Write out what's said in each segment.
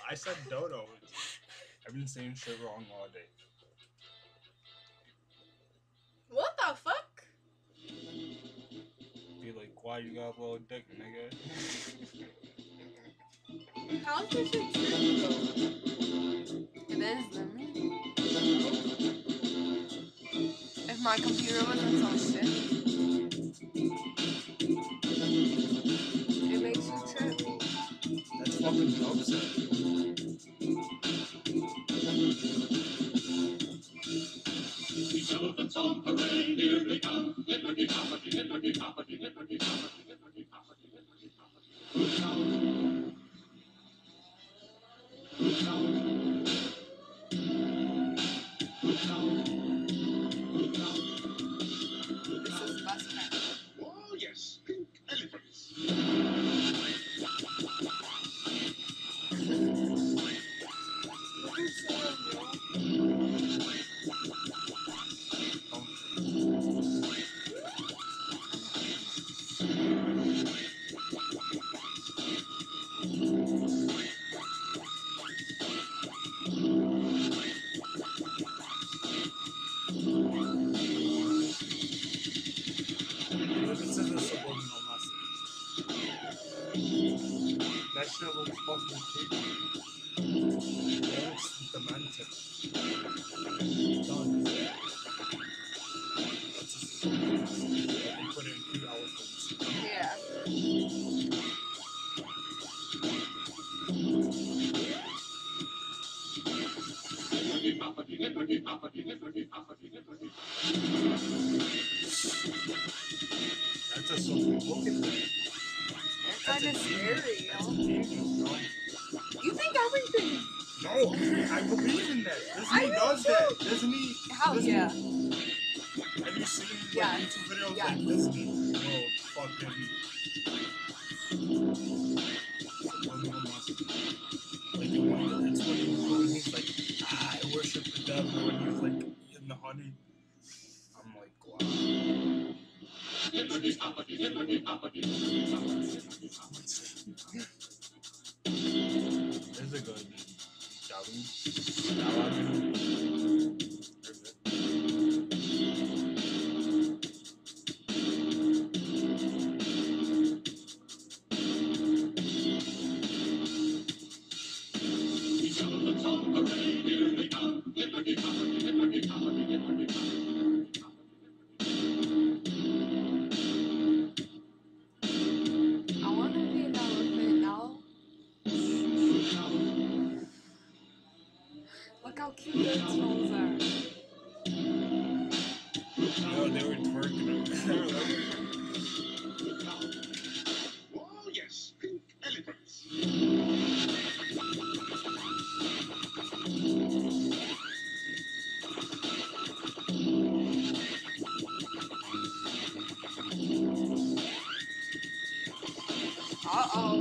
I said dodo. I've been saying shit wrong all day. What the fuck? Be like, why you got a little dick, nigga? How's this shit trippy though? It is then. If my computer wasn't so shit, it makes you trip. That's fucking upset. Elephants on parade, here they come. Hippity hoppity, hippity hoppity, hippity hoppity, hippity hoppity, hippity hoppity. Look out! Look out! Look out! Look out! This is bus pack. Oh yes, pink elephants. This is a subliminal message. That shit looks fucking creepy. It looks demented. Done. That's a subliminal message. They put it in cute elephants. Yeah. Hippity hoppity, hippity hoppity, hippity hoppity, hippity hoppity. That's a subliminal. Look at that. It's kind of scary, yo. That's a demon, bro. You think everything? No, I believe in that. I Disney do does too. that. Disney. Hell Disney. yeah. Have you seen like Yes. YouTube videos Yes. like Disney will fucking subliminal message? Like the one it's when he's like, I worship the devil, and he's like in the honey. I'm like, wow. Hippity hoppity, hippity hoppity, hippity hoppity, hippity hoppity. There's a good Jalu. These elephants on parade, here they come. Hippity hoppity, hippity hoppity, hippity hoppity. I want to be an elephant now. Look how cute their toes are. No, they were twerking. They were like, Oh yes, pink elephants. Uh-oh.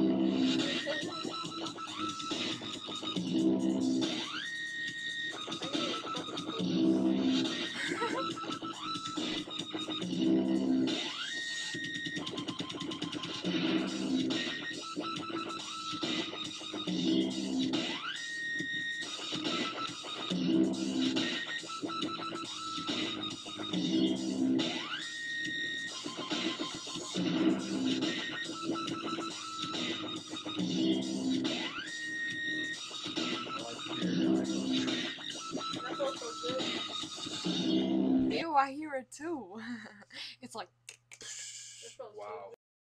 Ew, I hear it too. It's like. wow.